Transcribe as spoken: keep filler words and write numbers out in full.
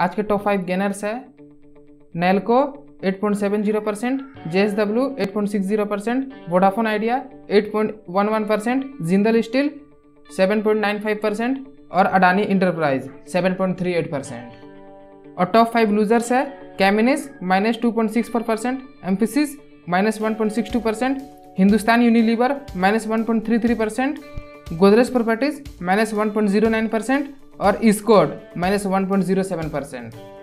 आज के top five gainers है Nelco eight point seven zero percent, JSW eight point six zero percent, Vodafone Idea eight point one one percent, Jindal steel seven point nine five percent और Adani enterprise seven point three eight percent. और top five losers है Cummins minus two point six four percent, Mphasis minus one point six two percent, Hindustan Unilever minus one point three three percent, Godrej properties minus one point zero nine percent और Escorts minus one point zero seven percent.